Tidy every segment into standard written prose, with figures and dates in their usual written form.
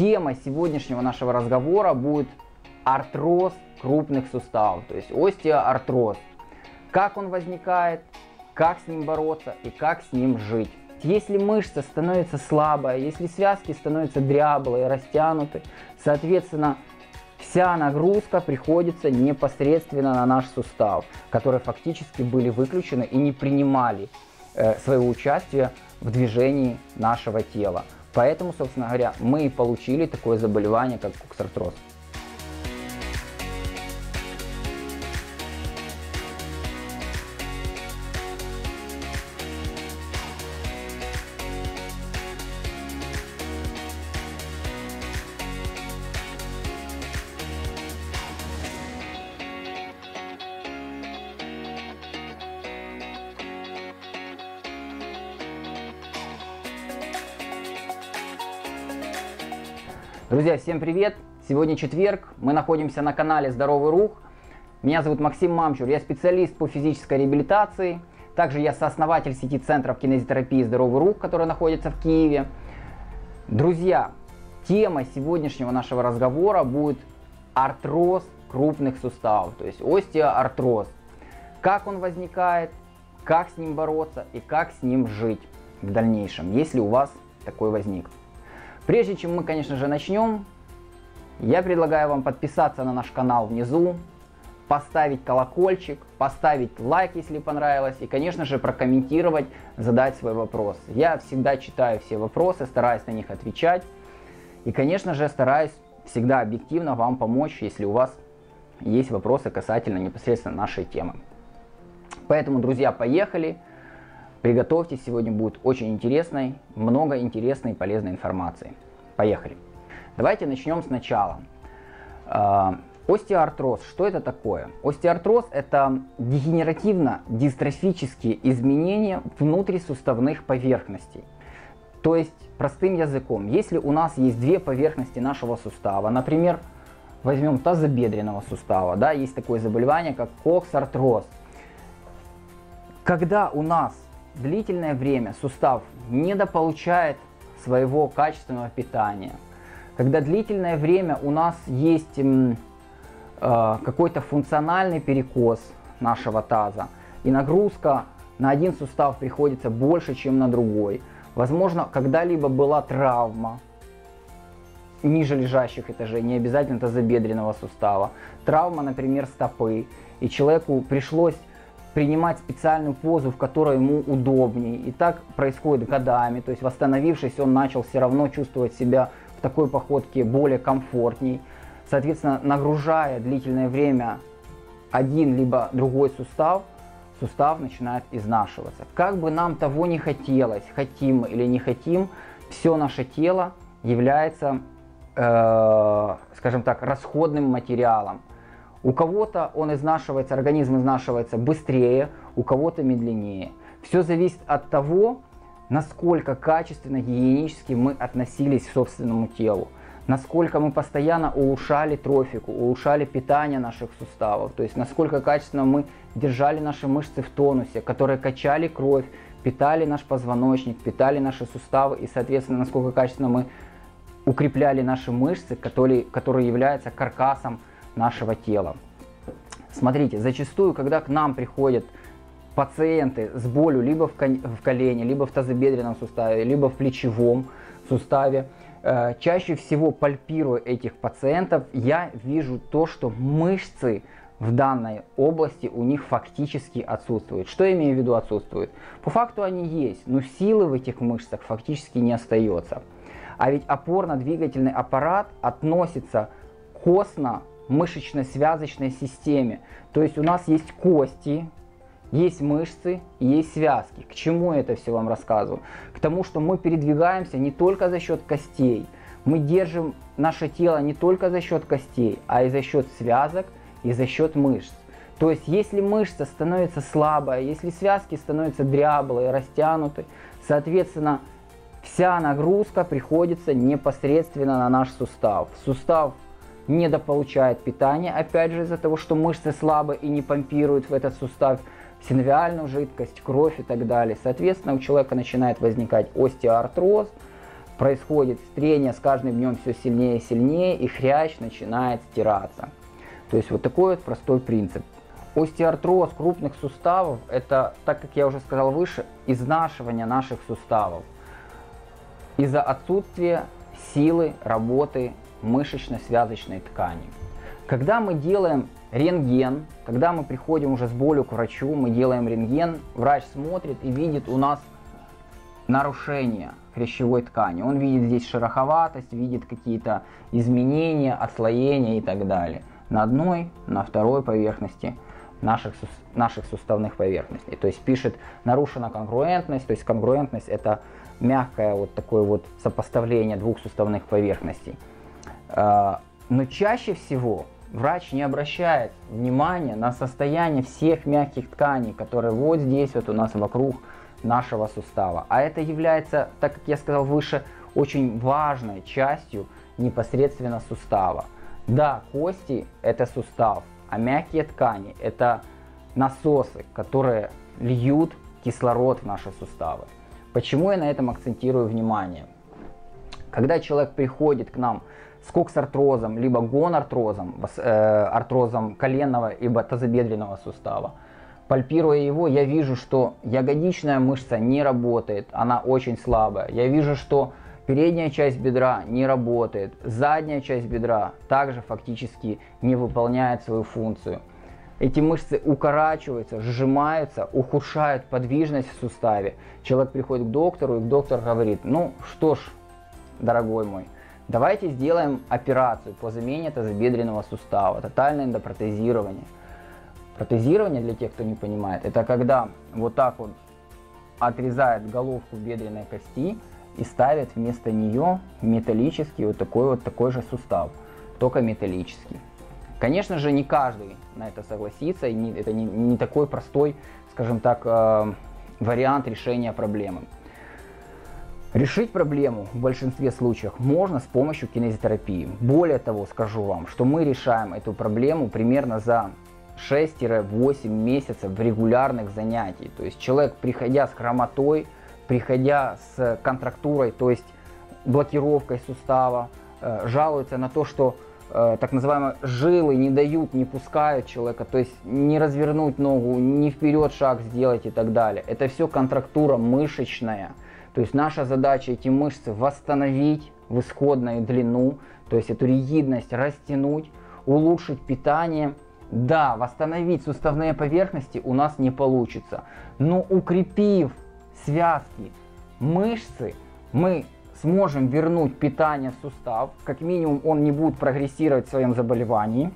Тема сегодняшнего нашего разговора будет артроз крупных суставов, то есть остеоартроз. Как он возникает, как с ним бороться и как с ним жить. Если мышца становится слабая, если связки становятся дряблые, растянуты, соответственно, вся нагрузка приходится непосредственно на наш сустав, которые фактически были выключены и не принимали своего участия в движении нашего тела. Поэтому, собственно говоря, мы и получили такое заболевание, как коксартроз. Друзья, всем привет! Сегодня четверг, мы находимся на канале Здоровый Рух. Меня зовут Максим Мамчур, я специалист по физической реабилитации. Также я сооснователь сети центров кинезитерапии Здоровый Рух, который находится в Киеве. Друзья, тема сегодняшнего нашего разговора будет артроз крупных суставов, то есть остеоартроз. Как он возникает, как с ним бороться и как с ним жить в дальнейшем, если у вас такой возник. Прежде чем мы, конечно же, начнем, я предлагаю вам подписаться на наш канал внизу, поставить колокольчик, поставить лайк, если понравилось, и, конечно же, прокомментировать, задать свой вопрос. Я всегда читаю все вопросы, стараюсь на них отвечать, и, конечно же, стараюсь всегда объективно вам помочь, если у вас есть вопросы касательно непосредственно нашей темы. Поэтому, друзья, поехали! Приготовьтесь, сегодня будет очень интересной, много интересной и полезной информации. Поехали. Давайте начнем сначала. Остеоартроз. Что это такое? Остеоартроз – это дегенеративно-дистрофические изменения внутрисуставных поверхностей. То есть, простым языком, если у нас есть две поверхности нашего сустава, например, возьмем тазобедренного сустава, да, есть такое заболевание, как коксартроз. Когда у нас длительное время сустав недополучает своего качественного питания, когда длительное время у нас есть какой-то функциональный перекос нашего таза, и нагрузка на один сустав приходится больше, чем на другой, возможно, когда-либо была травма ниже лежащих этажей, не обязательно тазобедренного сустава, травма, например, стопы, и человеку пришлось принимать специальную позу, в которой ему удобнее. И так происходит годами. То есть, восстановившись, он начал все равно чувствовать себя в такой походке более комфортней. Соответственно, нагружая длительное время один либо другой сустав, сустав начинает изнашиваться. Как бы нам того не хотелось, хотим или не хотим, все наше тело является, скажем так, расходным материалом. У кого-то он изнашивается, организм изнашивается быстрее, у кого-то медленнее. Все зависит от того, насколько качественно, гигиенически мы относились к собственному телу, насколько мы постоянно улучшали трофику, улучшали питание наших суставов, то есть насколько качественно мы держали наши мышцы в тонусе, которые качали кровь, питали наш позвоночник, питали наши суставы и, соответственно, насколько качественно мы укрепляли наши мышцы, которые являются каркасом нашего тела. Смотрите, зачастую, когда к нам приходят пациенты с болью либо в колене, либо в тазобедренном суставе, либо в плечевом суставе, чаще всего, пальпируя этих пациентов, я вижу то, что мышцы в данной области у них фактически отсутствуют. Что я имею в виду отсутствуют? По факту они есть, но силы в этих мышцах фактически не остается. А ведь опорно-двигательный аппарат относится к костно-мышечно-связочной системе. То есть у нас есть кости, есть мышцы и есть связки. К чему я это все вам рассказываю? К тому, что мы передвигаемся не только за счет костей. Мы держим наше тело не только за счет костей, а и за счет связок и за счет мышц. То есть если мышца становится слабая, если связки становятся дряблые, растянуты, соответственно, вся нагрузка приходится непосредственно на наш сустав. Сустав недополучает питание, опять же из-за того, что мышцы слабы и не помпируют в этот сустав синовиальную жидкость, кровь и так далее. Соответственно, у человека начинает возникать остеоартроз, происходит трение с каждым днем все сильнее и сильнее, и хрящ начинает стираться. То есть вот такой вот простой принцип. Остеоартроз крупных суставов – это, так как я уже сказал выше, изнашивание наших суставов из-за отсутствия силы работы мышечно-связочной ткани. Когда мы делаем рентген, когда мы приходим уже с болью к врачу, мы делаем рентген, врач смотрит и видит у нас нарушение хрящевой ткани. Он видит здесь шероховатость, видит какие-то изменения, отслоения и так далее. На одной, на второй поверхности наших суставных поверхностей. То есть пишет нарушена конгруентность, то есть конгруентность это мягкое вот такое вот сопоставление двух суставных поверхностей. Но чаще всего врач не обращает внимания на состояние всех мягких тканей, которые вот здесь вот у нас вокруг нашего сустава. А это является, так как я сказал выше, очень важной частью непосредственно сустава. Да, кости это сустав, а мягкие ткани это насосы, которые льют кислород в наши суставы. Почему я на этом акцентирую внимание? Когда человек приходит к нам с коксартрозом, либо гонартрозом, артрозом коленного либо тазобедренного сустава, пальпируя его, я вижу, что ягодичная мышца не работает, она очень слабая. Я вижу, что передняя часть бедра не работает, задняя часть бедра также фактически не выполняет свою функцию. Эти мышцы укорачиваются, сжимаются, ухудшают подвижность в суставе. Человек приходит к доктору, и доктор говорит: ну что ж, дорогой мой, давайте сделаем операцию по замене тазобедренного сустава, тотальное эндопротезирование. Протезирование, для тех, кто не понимает, это когда вот так вот отрезают головку бедренной кости и ставят вместо нее металлический вот такой же сустав, только металлический. Конечно же, не каждый на это согласится, и это не такой простой, скажем так, вариант решения проблемы. Решить проблему в большинстве случаев можно с помощью кинезитерапии. Более того, скажу вам, что мы решаем эту проблему примерно за 6-8 месяцев в регулярных занятий. То есть человек, приходя с хромотой, приходя с контрактурой, то есть блокировкой сустава, жалуется на то, что так называемые жилы не дают, не пускают человека, то есть не развернуть ногу, не вперед шаг сделать и так далее. Это все контрактура мышечная. То есть наша задача эти мышцы восстановить в исходную длину, то есть эту ригидность растянуть, улучшить питание. Да, восстановить суставные поверхности у нас не получится, но укрепив связки, мышцы, мы сможем вернуть питание в сустав, как минимум он не будет прогрессировать в своем заболевании,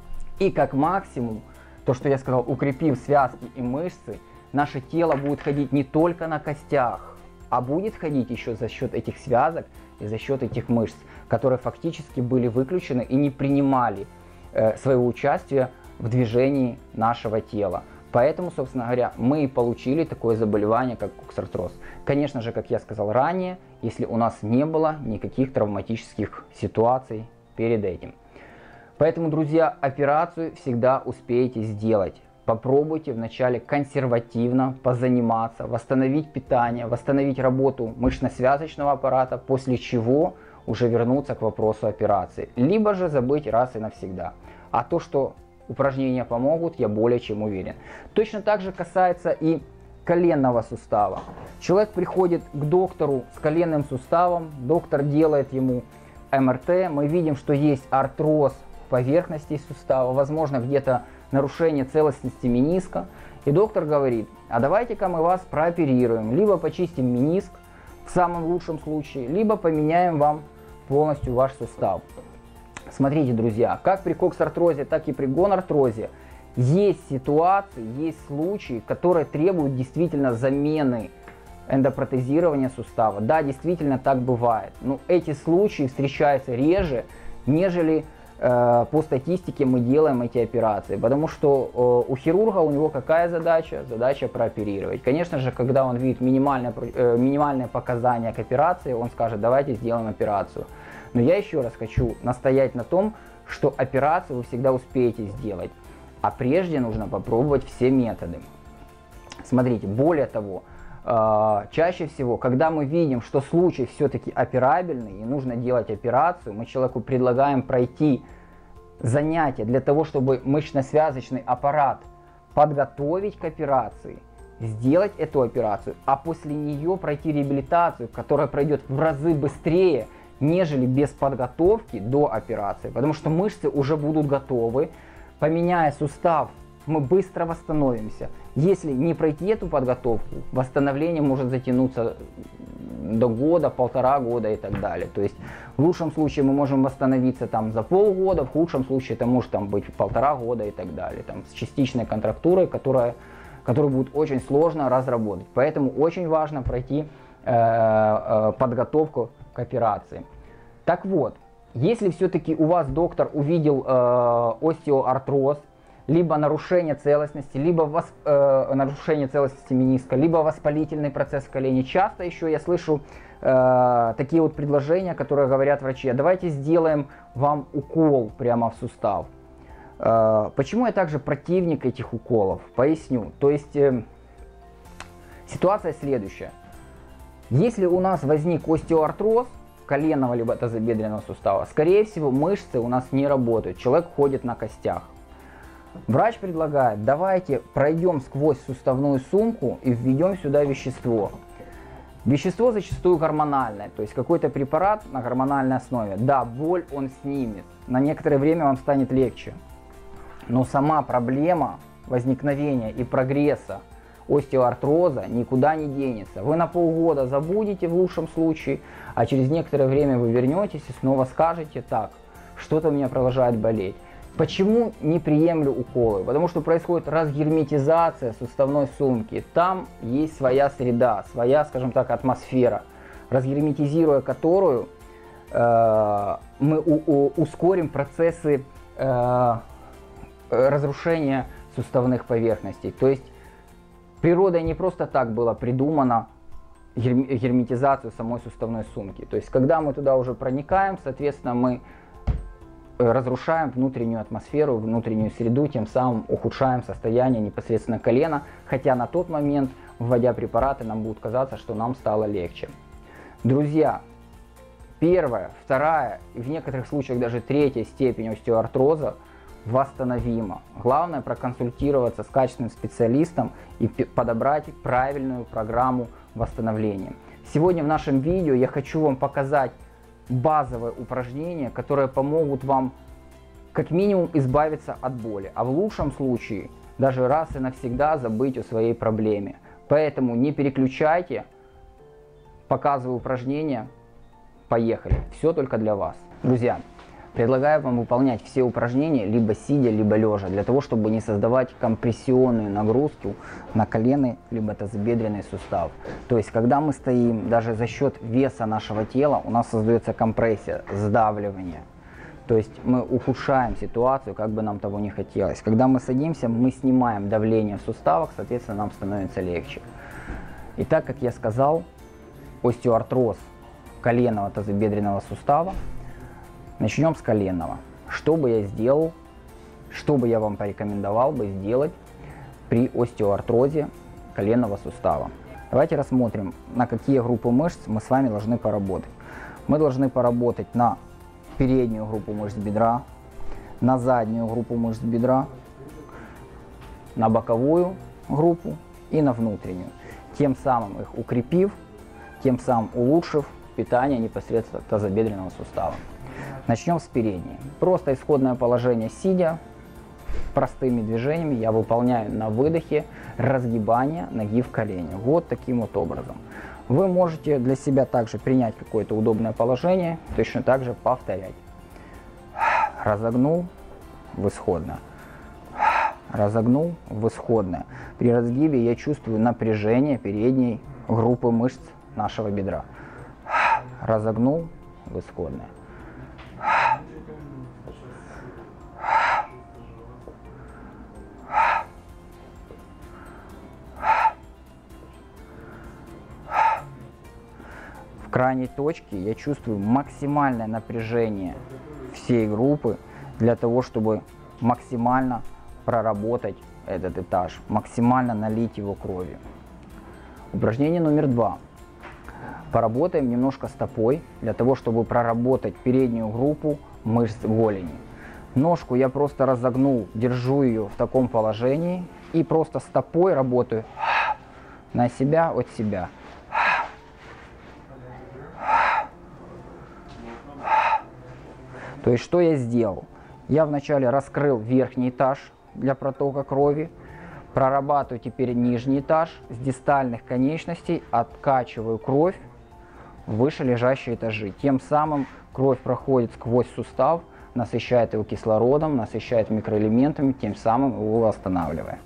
и как максимум, то что я сказал, укрепив связки и мышцы, наше тело будет ходить не только на костях, а будет ходить еще за счет этих связок и за счет этих мышц, которые фактически были выключены и не принимали своего участия в движении нашего тела. Поэтому, собственно говоря, мы и получили такое заболевание, как коксартроз. Конечно же, как я сказал ранее, если у нас не было никаких травматических ситуаций перед этим. Поэтому, друзья, операцию всегда успеете сделать. Попробуйте вначале консервативно позаниматься, восстановить питание, восстановить работу мышечно-связочного аппарата, после чего уже вернуться к вопросу операции. Либо же забыть раз и навсегда. А то, что упражнения помогут, я более чем уверен. Точно так же касается и коленного сустава. Человек приходит к доктору с коленным суставом, доктор делает ему МРТ, мы видим, что есть артроз поверхности сустава, возможно где-то нарушение целостности мениска, и доктор говорит: а давайте-ка мы вас прооперируем, либо почистим мениск в самом лучшем случае, либо поменяем вам полностью ваш сустав. Смотрите, друзья, как при коксартрозе, так и при гонартрозе есть ситуации, есть случаи, которые требуют действительно замены эндопротезирования сустава. Да, действительно так бывает, но эти случаи встречаются реже, нежели по статистике мы делаем эти операции, потому что у хирурга у него какая задача? Задача прооперировать. Конечно же, когда он видит минимальные показания к операции, он скажет: давайте сделаем операцию. Но я еще раз хочу настоять на том, что операцию вы всегда успеете сделать, а прежде нужно попробовать все методы. Смотрите, более того, чаще всего, когда мы видим, что случай все-таки операбельный и нужно делать операцию, мы человеку предлагаем пройти занятия для того, чтобы мышечно-связочный аппарат подготовить к операции, сделать эту операцию, а после нее пройти реабилитацию, которая пройдет в разы быстрее, нежели без подготовки до операции, потому что мышцы уже будут готовы. Поменяя сустав, мы быстро восстановимся. Если не пройти эту подготовку, восстановление может затянуться до года, 1,5 года и так далее. То есть в лучшем случае мы можем восстановиться там за полгода, в худшем случае это может там быть 1,5 года и так далее. Там, с частичной контрактурой, которую будет очень сложно разработать. Поэтому очень важно пройти подготовку к операции. Так вот, если все-таки у вас доктор увидел остеоартроз, либо нарушение целостности, либо нарушение целостности мениска, либо воспалительный процесс в колене. Часто еще я слышу такие вот предложения, которые говорят врачи: а давайте сделаем вам укол прямо в сустав. Почему я также противник этих уколов? Поясню. То есть ситуация следующая. Если у нас возник остеоартроз коленного либо тазобедренного сустава, скорее всего мышцы у нас не работают, человек ходит на костях. Врач предлагает: давайте пройдем сквозь суставную сумку и введем сюда вещество. Вещество зачастую гормональное, то есть какой-то препарат на гормональной основе. Да, боль он снимет, на некоторое время вам станет легче. Но сама проблема возникновения и прогресса остеоартроза никуда не денется. Вы на полгода забудете в лучшем случае, а через некоторое время вы вернетесь и снова скажете: так, что-то у меня продолжает болеть. Почему не приемлю уколы? Потому что происходит разгерметизация суставной сумки. Там есть своя среда, своя, скажем так, атмосфера, разгерметизируя которую мы ускорим процессы разрушения суставных поверхностей. То есть природой не просто так было придумано герметизацию самой суставной сумки. То есть когда мы туда уже проникаем, соответственно, мы разрушаем внутреннюю атмосферу, внутреннюю среду, тем самым ухудшаем состояние непосредственно колена, хотя на тот момент, вводя препараты, нам будет казаться, что нам стало легче. Друзья, первая, вторая и в некоторых случаях даже третья степень остеоартроза восстановима. Главное проконсультироваться с качественным специалистом и подобрать правильную программу восстановления. Сегодня в нашем видео я хочу вам показать базовые упражнения, которые помогут вам как минимум избавиться от боли, а в лучшем случае даже раз и навсегда забыть о своей проблеме. Поэтому не переключайте, показываю упражнения, поехали, все только для вас. Друзья, предлагаю вам выполнять все упражнения либо сидя, либо лежа, для того, чтобы не создавать компрессионную нагрузку на коленный либо тазобедренный сустав. То есть, когда мы стоим, даже за счет веса нашего тела у нас создается компрессия, сдавливание. То есть мы ухудшаем ситуацию, как бы нам того не хотелось. Когда мы садимся, мы снимаем давление в суставах, соответственно, нам становится легче. И так, как я сказал, остеоартроз коленного тазобедренного сустава. Начнем с коленного. Что бы я сделал, что бы я вам порекомендовал бы сделать при остеоартрозе коленного сустава? Давайте рассмотрим, на какие группы мышц мы с вами должны поработать. Мы должны поработать на переднюю группу мышц бедра, на заднюю группу мышц бедра, на боковую группу и на внутреннюю. Тем самым их укрепив, тем самым улучшив питание непосредственно тазобедренного сустава. Начнем с передней. Просто исходное положение сидя, простыми движениями я выполняю на выдохе разгибание ноги в колене. Вот таким вот образом. Вы можете для себя также принять какое-то удобное положение, точно так же повторять. Разогнул в исходное. Разогнул в исходное. При разгибе я чувствую напряжение передней группы мышц нашего бедра. Разогнул в исходное. В крайней точке я чувствую максимальное напряжение всей группы для того, чтобы максимально проработать этот этаж, максимально налить его кровью. Упражнение номер 2. Поработаем немножко стопой, для того, чтобы проработать переднюю группу мышц голени. Ножку я просто разогнул, держу ее в таком положении и просто стопой работаю на себя, от себя. То есть, что я сделал? Я вначале раскрыл верхний этаж для протока крови, прорабатываю теперь нижний этаж, с дистальных конечностей откачиваю кровь в выше лежащие этажи. Тем самым кровь проходит сквозь сустав, насыщает его кислородом, насыщает микроэлементами, тем самым его восстанавливая.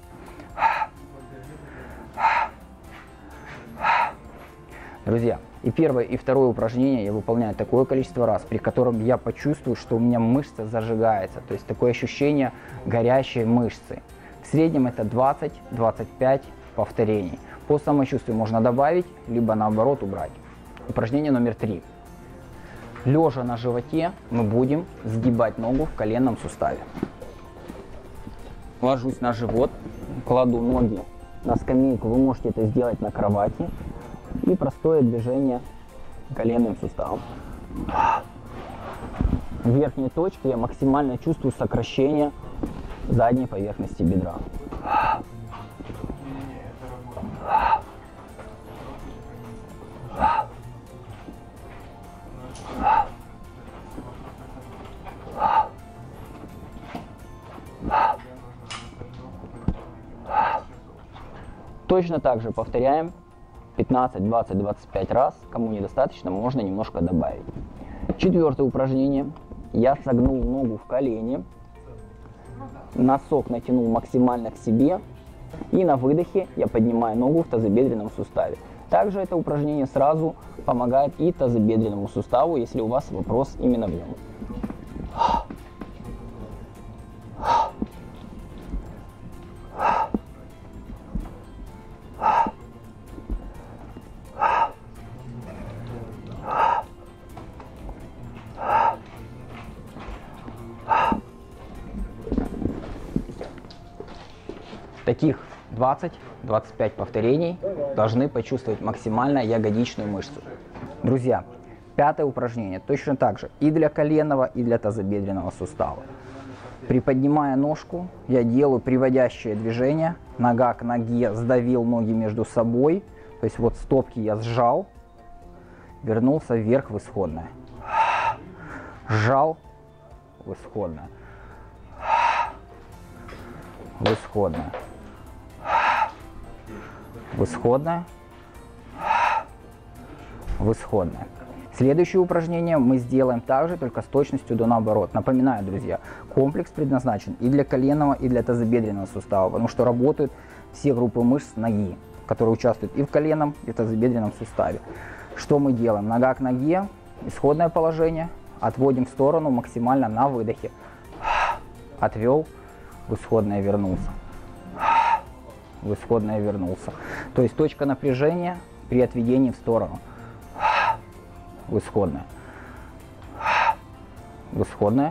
Друзья, и первое, и второе упражнение я выполняю такое количество раз, при котором я почувствую, что у меня мышца зажигается. То есть такое ощущение горящей мышцы. В среднем это 20-25 повторений. По самочувствию можно добавить, либо наоборот убрать. Упражнение номер 3. Лежа на животе мы будем сгибать ногу в коленном суставе. Ложусь на живот, кладу ноги на скамейку, вы можете это сделать на кровати. И простое движение коленным суставом. В верхней точке я максимально чувствую сокращение задней поверхности бедра. Точно так же повторяем 15, 20, 25 раз. Кому недостаточно, можно немножко добавить. Четвертое упражнение. Я согнул ногу в колени, носок натянул максимально к себе, и на выдохе я поднимаю ногу в тазобедренном суставе. Также это упражнение сразу помогает и тазобедренному суставу, если у вас вопрос именно в нем. Таких 20-25 повторений должны почувствовать максимально ягодичную мышцу. Друзья, пятое упражнение точно так же и для коленного, и для тазобедренного сустава. Приподнимая ножку, я делаю приводящее движение. Нога к ноге, сдавил ноги между собой. То есть вот стопки я сжал, вернулся вверх в исходное. Сжал в исходное. В исходное. В исходное. В исходное. Следующее упражнение мы сделаем также, только с точностью до наоборот. Напоминаю, друзья, комплекс предназначен и для коленного, и для тазобедренного сустава, потому что работают все группы мышц ноги, которые участвуют и в коленном, и в тазобедренном суставе. Что мы делаем? Нога к ноге, исходное положение, отводим в сторону максимально на выдохе. Отвел, в исходное вернулся. В исходное вернулся. То есть точка напряжения при отведении в сторону. В исходное. В исходное.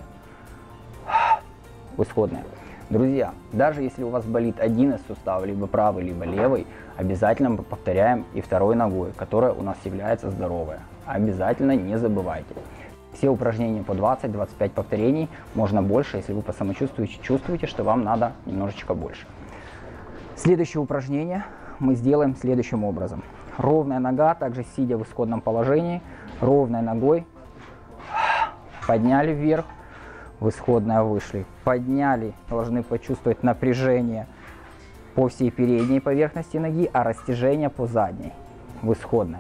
В исходное. Друзья, даже если у вас болит один из суставов, либо правый, либо левый, обязательно мы повторяем и второй ногой, которая у нас является здоровая. Обязательно не забывайте. Все упражнения по 20-25 повторений, можно больше, если вы по самочувствию чувствуете, что вам надо немножечко больше. Следующее упражнение мы сделаем следующим образом. Ровная нога, также сидя в исходном положении, ровной ногой подняли вверх, в исходное вышли. Подняли, должны почувствовать напряжение по всей передней поверхности ноги, а растяжение по задней. В исходное.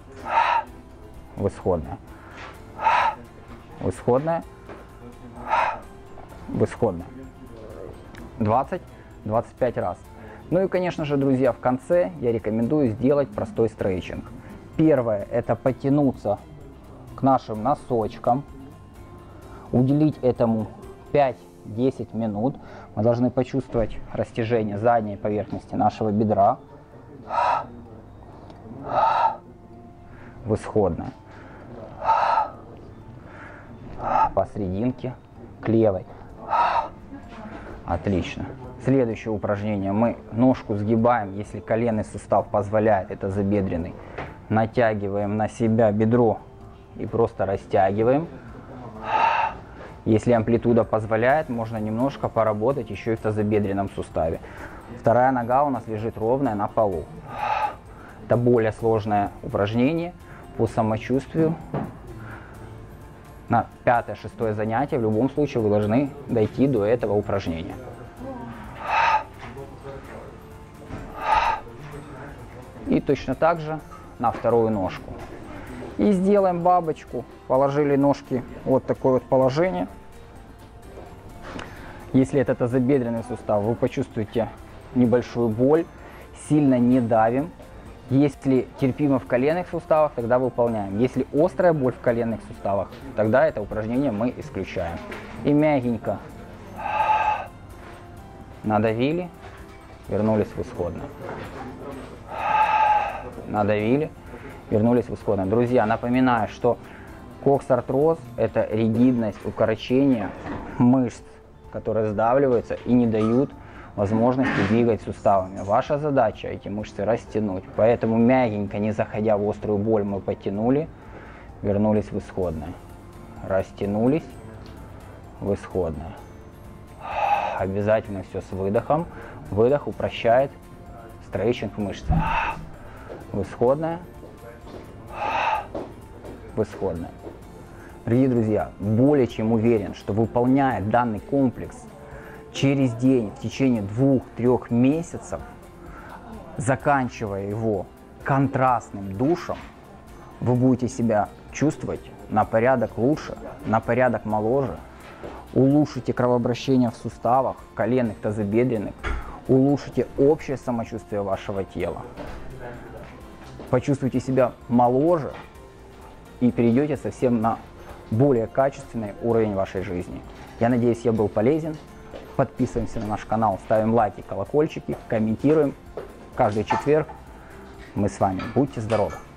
В исходное. В исходное. В исходное. 20-25 раз. Ну и, конечно же, друзья, в конце я рекомендую сделать простой стретчинг. Первое – это потянуться к нашим носочкам, уделить этому 5-10 минут. Мы должны почувствовать растяжение задней поверхности нашего бедра. В исходное. Посерединке, к левой. Отлично. Следующее упражнение. Мы ножку сгибаем, если коленный сустав позволяет, это тазобедренный. Натягиваем на себя бедро и просто растягиваем. Если амплитуда позволяет, можно немножко поработать еще и в тазобедренном суставе. Вторая нога у нас лежит ровная на полу. Это более сложное упражнение по самочувствию. На 5-6 занятие в любом случае вы должны дойти до этого упражнения. И точно так же на вторую ножку. И сделаем бабочку. Положили ножки вот такое вот положение. Если это тазобедренный сустав, вы почувствуете небольшую боль. Сильно не давим. Если терпимо в коленных суставах, тогда выполняем. Если острая боль в коленных суставах, тогда это упражнение мы исключаем. И мягенько надавили, вернулись в исходное. Надавили, вернулись в исходное. Друзья, напоминаю, что коксартроз – это ригидность, укорочение мышц, которые сдавливаются и не дают возможности двигать суставами. Ваша задача эти мышцы растянуть. Поэтому мягенько, не заходя в острую боль, мы потянули, вернулись в исходное. Растянулись в исходное. Обязательно все с выдохом. Выдох упрощает стретчинг мышц. В исходное. В исходное. Дорогие друзья, более чем уверен, что выполняя данный комплекс через день в течение 2-3 месяцев, заканчивая его контрастным душем, вы будете себя чувствовать на порядок лучше, на порядок моложе, улучшите кровообращение в суставах, коленных, тазобедренных, улучшите общее самочувствие вашего тела, почувствуйте себя моложе и перейдете совсем на более качественный уровень вашей жизни. Я надеюсь, я был полезен. Подписываемся на наш канал, ставим лайки, колокольчики, комментируем. Каждый четверг мы с вами. Будьте здоровы!